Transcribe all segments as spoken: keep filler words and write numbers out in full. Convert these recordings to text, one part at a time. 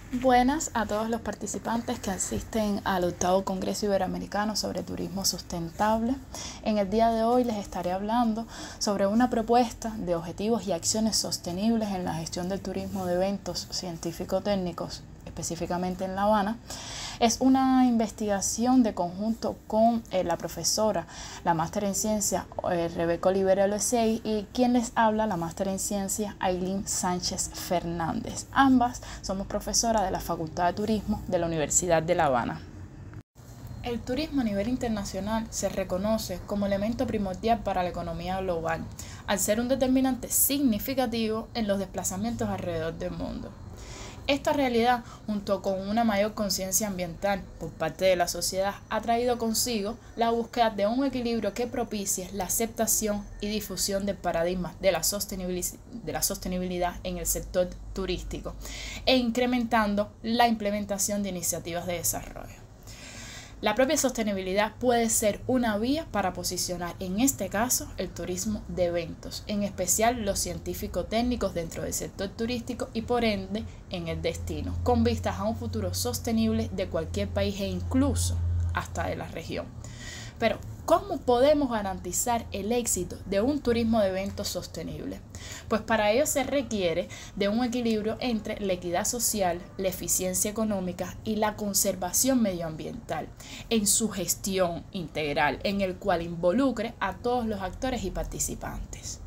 Buenas a todos los participantes que asisten al octavo Congreso Iberoamericano sobre Turismo Sustentable. En el día de hoy les estaré hablando sobre una propuesta de objetivos y acciones sostenibles en la gestión del turismo de eventos científico-técnicos, específicamente en La Habana. Es una investigación de conjunto con eh, la profesora, la máster en ciencia eh, Rebeca Olivera Loesei, y quien les habla, la máster en ciencia Ailín Sánchez Fernández. Ambas somos profesoras de la Facultad de Turismo de la Universidad de La Habana. El turismo a nivel internacional se reconoce como elemento primordial para la economía global, al ser un determinante significativo en los desplazamientos alrededor del mundo. Esta realidad, junto con una mayor conciencia ambiental por parte de la sociedad, ha traído consigo la búsqueda de un equilibrio que propicie la aceptación y difusión del paradigma de la sostenibilidad, de la sostenibilidad en el sector turístico e incrementando la implementación de iniciativas de desarrollo. La propia sostenibilidad puede ser una vía para posicionar, en este caso, el turismo de eventos, en especial los científico-técnicos dentro del sector turístico y por ende en el destino, con vistas a un futuro sostenible de cualquier país e incluso hasta de la región. Pero, ¿cómo podemos garantizar el éxito de un turismo de eventos sostenible? Pues para ello se requiere de un equilibrio entre la equidad social, la eficiencia económica y la conservación medioambiental en su gestión integral, en el cual involucre a todos los actores y participantes.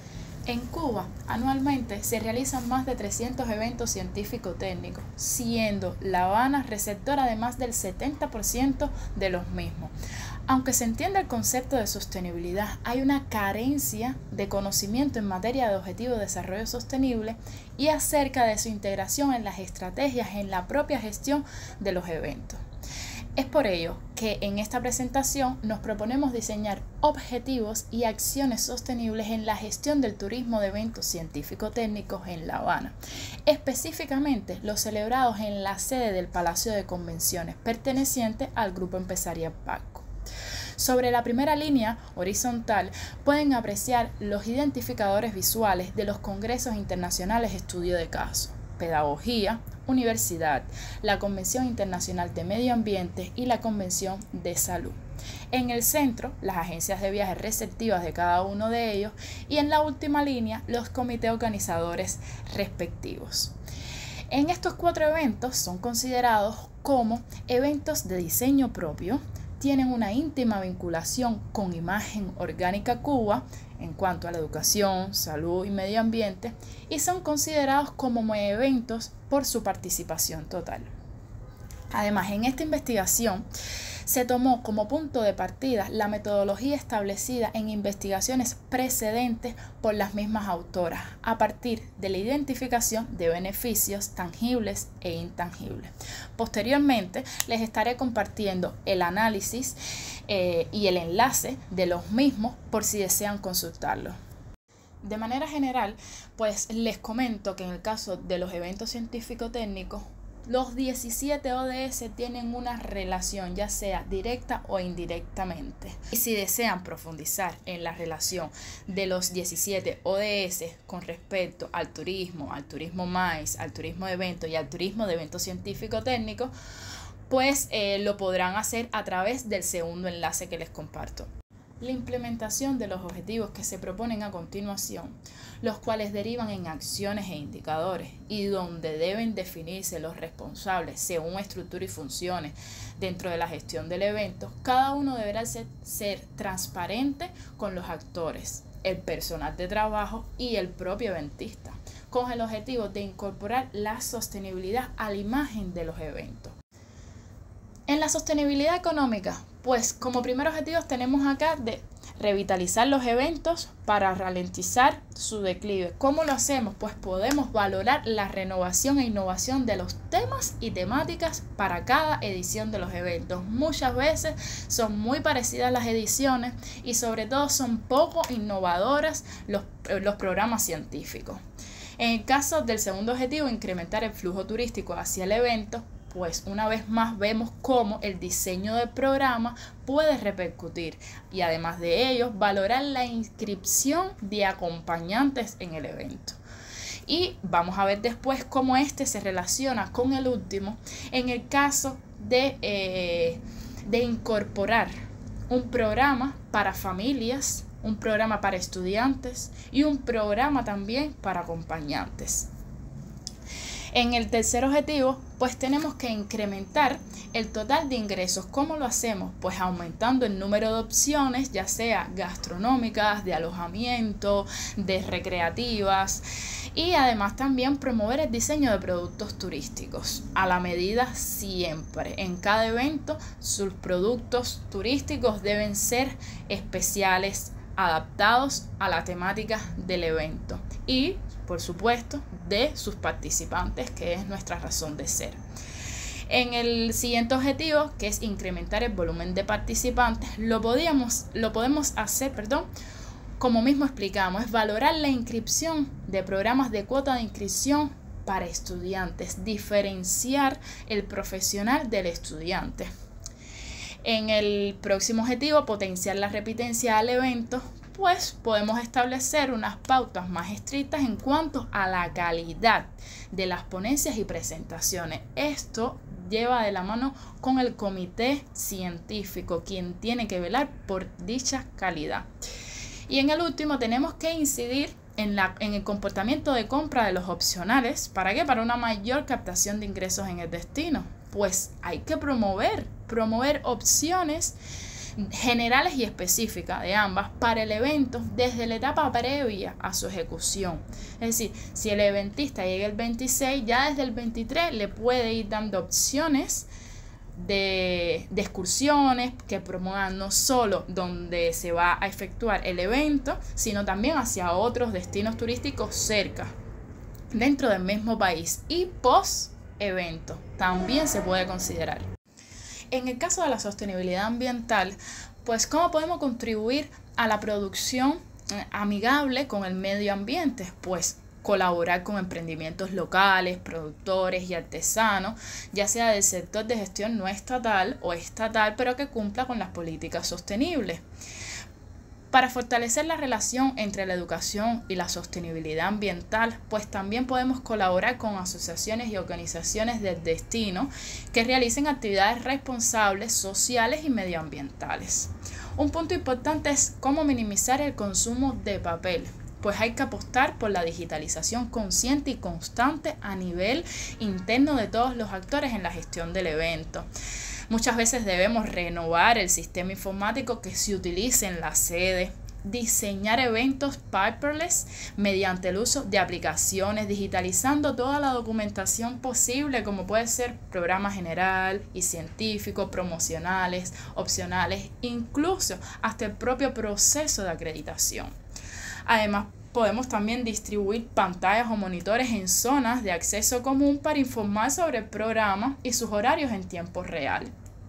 En Cuba, anualmente se realizan más de trescientos eventos científico-técnicos, siendo La Habana receptora de más del setenta por ciento de los mismos. Aunque se entiende el concepto de sostenibilidad, hay una carencia de conocimiento en materia de objetivos de desarrollo sostenible y acerca de su integración en las estrategias en la propia gestión de los eventos. Es por ello que en esta presentación nos proponemos diseñar objetivos y acciones sostenibles en la gestión del turismo de eventos científico-técnicos en La Habana, específicamente los celebrados en la sede del Palacio de Convenciones, perteneciente al Grupo Empresarial Palco. Sobre la primera línea horizontal pueden apreciar los identificadores visuales de los Congresos Internacionales Estudio de Caso, Pedagogía, Universidad, la Convención Internacional de Medio Ambiente y la Convención de Salud. En el centro, las agencias de viajes receptivas de cada uno de ellos y en la última línea, los comités organizadores respectivos. En estos cuatro eventos son considerados como eventos de diseño propio, tienen una íntima vinculación con Imagen Orgánica Cuba en cuanto a la educación, salud y medio ambiente y son considerados como eventos por su participación total. Además, en esta investigación se tomó como punto de partida la metodología establecida en investigaciones precedentes por las mismas autoras, a partir de la identificación de beneficios tangibles e intangibles. Posteriormente, les estaré compartiendo el análisis eh, y el enlace de los mismos por si desean consultarlo. De manera general, pues les comento que en el caso de los eventos científico-técnicos, los diecisiete O D S tienen una relación, ya sea directa o indirectamente. Y si desean profundizar en la relación de los diecisiete O D S con respecto al turismo, al turismo MICE, al turismo de eventos y al turismo de eventos científico-técnicos, pues eh, lo podrán hacer a través del segundo enlace que les comparto. La implementación de los objetivos que se proponen a continuación, los cuales derivan en acciones e indicadores y donde deben definirse los responsables según estructura y funciones dentro de la gestión del evento, cada uno deberá ser, ser transparente con los actores, el personal de trabajo y el propio eventista, con el objetivo de incorporar la sostenibilidad a la imagen de los eventos. En la sostenibilidad económica, pues como primer objetivo tenemos acá de revitalizar los eventos para ralentizar su declive. ¿Cómo lo hacemos? Pues podemos valorar la renovación e innovación de los temas y temáticas para cada edición de los eventos. Muchas veces son muy parecidas las ediciones y sobre todo son poco innovadoras los, los programas científicos. En el caso del segundo objetivo, incrementar el flujo turístico hacia el evento, pues una vez más vemos cómo el diseño del programa puede repercutir y además de ello valorar la inscripción de acompañantes en el evento. Y vamos a ver después cómo este se relaciona con el último en el caso de, eh, de incorporar un programa para familias, un programa para estudiantes y un programa también para acompañantes. En el tercer objetivo, pues tenemos que incrementar el total de ingresos. ¿Cómo lo hacemos? Pues aumentando el número de opciones, ya sea gastronómicas, de alojamiento, de recreativas, y además también promover el diseño de productos turísticos a la medida siempre. En cada evento, sus productos turísticos deben ser especiales, adaptados a la temática del evento y, por supuesto, de sus participantes, que es nuestra razón de ser. En el siguiente objetivo, que es incrementar el volumen de participantes, lo, podíamos, lo podemos hacer, perdón, como mismo explicamos, es valorar la inscripción de programas de cuota de inscripción para estudiantes, diferenciar el profesional del estudiante. En el próximo objetivo, potenciar la repitencia al evento, pues podemos establecer unas pautas más estrictas en cuanto a la calidad de las ponencias y presentaciones. Esto lleva de la mano con el comité científico, quien tiene que velar por dicha calidad. Y en el último tenemos que incidir en, la, en el comportamiento de compra de los opcionales. ¿Para qué? Para una mayor captación de ingresos en el destino. Pues hay que promover, promover opciones generales y específicas de ambas para el evento desde la etapa previa a su ejecución. Es decir, si el eventista llega el veintiséis, ya desde el veintitrés le puede ir dando opciones de, de excursiones que promuevan no solo donde se va a efectuar el evento, sino también hacia otros destinos turísticos cerca, dentro del mismo país, y post evento también se puede considerar. En el caso de la sostenibilidad ambiental, pues ¿cómo podemos contribuir a la producción amigable con el medio ambiente? Pues colaborar con emprendimientos locales, productores y artesanos, ya sea del sector de gestión no estatal o estatal, pero que cumpla con las políticas sostenibles. Para fortalecer la relación entre la educación y la sostenibilidad ambiental, pues también podemos colaborar con asociaciones y organizaciones del destino que realicen actividades responsables, sociales y medioambientales. Un punto importante es cómo minimizar el consumo de papel, pues hay que apostar por la digitalización consciente y constante a nivel interno de todos los actores en la gestión del evento. Muchas veces debemos renovar el sistema informático que se utilice en la sede, diseñar eventos paperless mediante el uso de aplicaciones, digitalizando toda la documentación posible, como puede ser programa general y científico, promocionales, opcionales, incluso hasta el propio proceso de acreditación. Además, podemos también distribuir pantallas o monitores en zonas de acceso común para informar sobre el programa y sus horarios en tiempo real.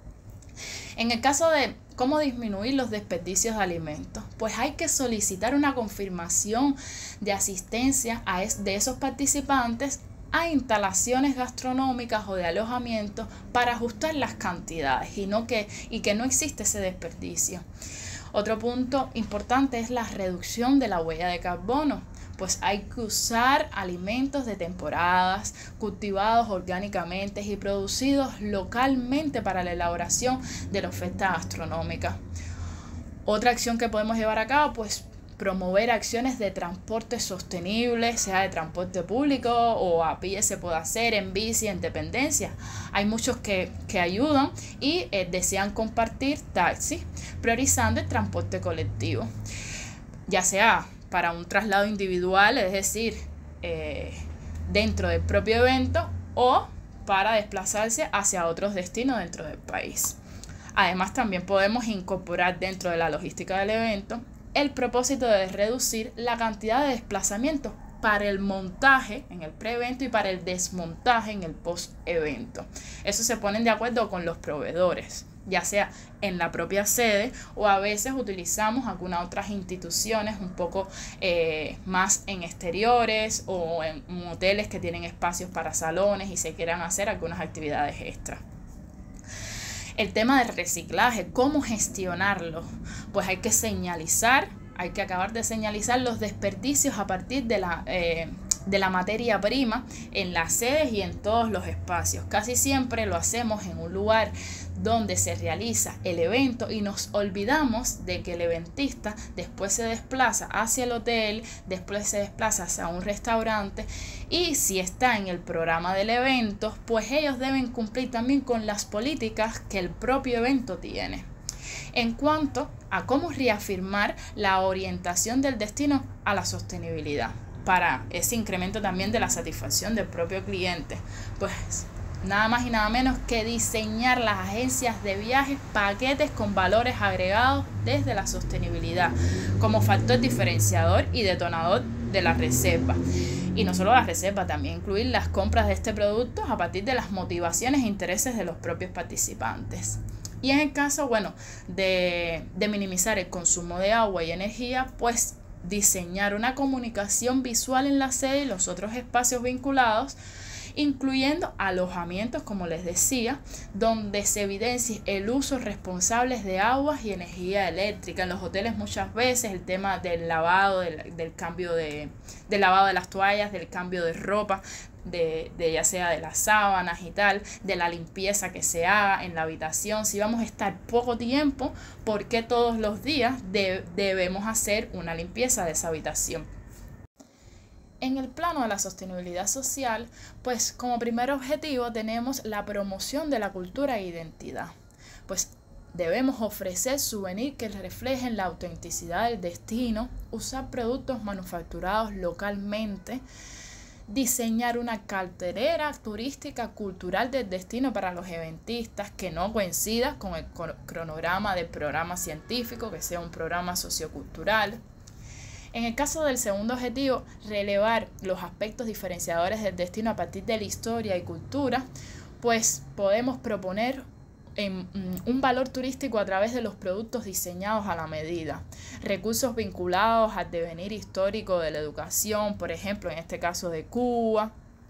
En el caso de cómo disminuir los desperdicios de alimentos, pues hay que solicitar una confirmación de asistencia a es, de esos participantes a instalaciones gastronómicas o de alojamiento para ajustar las cantidades y, no que, y que no existe ese desperdicio. Otro punto importante es la reducción de la huella de carbono, pues hay que usar alimentos de temporadas, cultivados orgánicamente y producidos localmente para la elaboración de la oferta gastronómica. Otra acción que podemos llevar a cabo, pues promover acciones de transporte sostenible, sea de transporte público o a pie se puede hacer, en bici, en dependencia. Hay muchos que, que ayudan y eh, desean compartir taxis, priorizando el transporte colectivo, ya sea para un traslado individual, es decir, eh, dentro del propio evento, o para desplazarse hacia otros destinos dentro del país. Además, también podemos incorporar dentro de la logística del evento el propósito de reducir la cantidad de desplazamientos para el montaje en el pre-evento y para el desmontaje en el post-evento. Eso se ponen de acuerdo con los proveedores, ya sea en la propia sede o a veces utilizamos algunas otras instituciones un poco eh, más en exteriores o en hoteles que tienen espacios para salones y se quieran hacer algunas actividades extras. El tema del reciclaje, ¿cómo gestionarlo? Pues hay que señalizar, hay que acabar de señalizar los desperdicios a partir de la, eh, de la materia prima en las sedes y en todos los espacios. Casi siempre lo hacemos en un lugar donde se realiza el evento y nos olvidamos de que el eventista después se desplaza hacia el hotel, después se desplaza hacia un restaurante, y si está en el programa del evento, pues ellos deben cumplir también con las políticas que el propio evento tiene. En cuanto a cómo reafirmar la orientación del destino a la sostenibilidad, para ese incremento también de la satisfacción del propio cliente, pues nada más y nada menos que diseñar las agencias de viajes paquetes con valores agregados desde la sostenibilidad como factor diferenciador y detonador de la reserva. Y no solo la reserva, también incluir las compras de este producto a partir de las motivaciones e intereses de los propios participantes. Y en el caso, bueno, de, de minimizar el consumo de agua y energía, pues diseñar una comunicación visual en la sede y los otros espacios vinculados, incluyendo alojamientos, como les decía, donde se evidencie el uso responsable de aguas y energía eléctrica. En los hoteles muchas veces el tema del lavado, del, del cambio de, del lavado de las toallas, del cambio de ropa, De, de ya sea de las sábanas y tal, de la limpieza que se haga en la habitación. Si vamos a estar poco tiempo, ¿por qué todos los días de, debemos hacer una limpieza de esa habitación? En el plano de la sostenibilidad social, pues como primer objetivo tenemos la promoción de la cultura e identidad. Pues debemos ofrecer souvenirs que reflejen la autenticidad del destino, usar productos manufacturados localmente, diseñar una cartelera turística cultural del destino para los eventistas que no coincida con el cronograma del programa científico, que sea un programa sociocultural. En el caso del segundo objetivo, relevar los aspectos diferenciadores del destino a partir de la historia y cultura, pues podemos proponer en un valor turístico a través de los productos diseñados a la medida, recursos vinculados al devenir histórico de la educación, por ejemplo, en este caso de Cuba.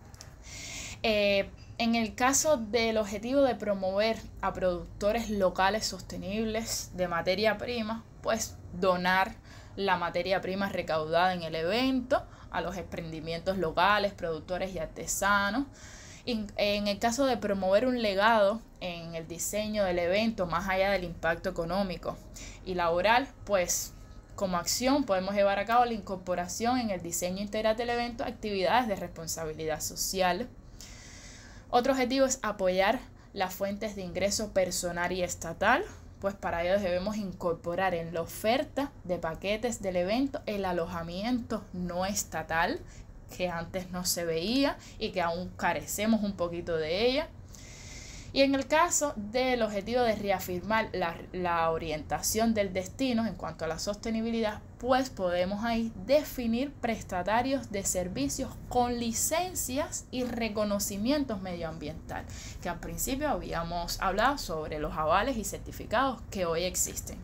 Eh, en el caso del objetivo de promover a productores locales sostenibles de materia prima, pues donar la materia prima recaudada en el evento a los emprendimientos locales, productores y artesanos. En el caso de promover un legado en el diseño del evento, más allá del impacto económico y laboral, pues como acción podemos llevar a cabo la incorporación en el diseño integral del evento actividades de responsabilidad social. Otro objetivo es apoyar las fuentes de ingreso personal y estatal, pues para ello debemos incorporar en la oferta de paquetes del evento el alojamiento no estatal, que antes no se veía y que aún carecemos un poquito de ella. Y en el caso del objetivo de reafirmar la, la orientación del destino en cuanto a la sostenibilidad, pues podemos ahí definir prestatarios de servicios con licencias y reconocimientos medioambientales, que al principio habíamos hablado sobre los avales y certificados que hoy existen.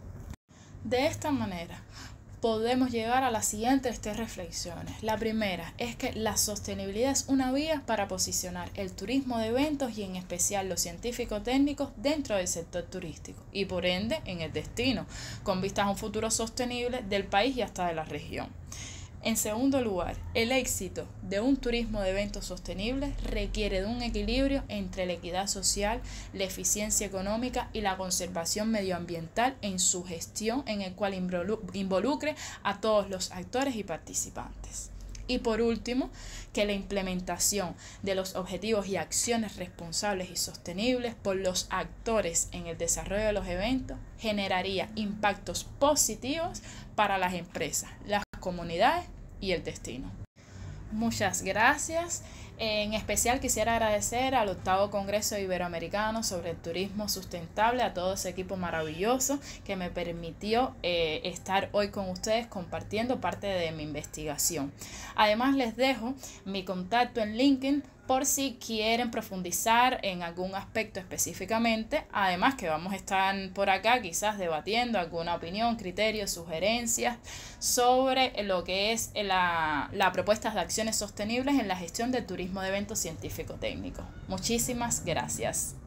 De esta manera, podemos llegar a las siguientes tres reflexiones. La primera es que la sostenibilidad es una vía para posicionar el turismo de eventos y en especial los científico-técnicos dentro del sector turístico y por ende en el destino, con vistas a un futuro sostenible del país y hasta de la región. En segundo lugar, el éxito de un turismo de eventos sostenible requiere de un equilibrio entre la equidad social, la eficiencia económica y la conservación medioambiental en su gestión, en el cual involucre a todos los actores y participantes. Y por último, que la implementación de los objetivos y acciones responsables y sostenibles por los actores en el desarrollo de los eventos generaría impactos positivos para las empresas, las comunidades y el destino. Muchas gracias. En especial quisiera agradecer al octavo Congreso Iberoamericano sobre el Turismo Sustentable, a todo ese equipo maravilloso que me permitió eh, estar hoy con ustedes compartiendo parte de mi investigación. Además les dejo mi contacto en LinkedIn por si quieren profundizar en algún aspecto específicamente. Además que vamos a estar por acá quizás debatiendo alguna opinión, criterio, sugerencias sobre lo que es la, la propuesta de acciones sostenibles en la gestión del turismo de eventos científico-técnicos. Muchísimas gracias.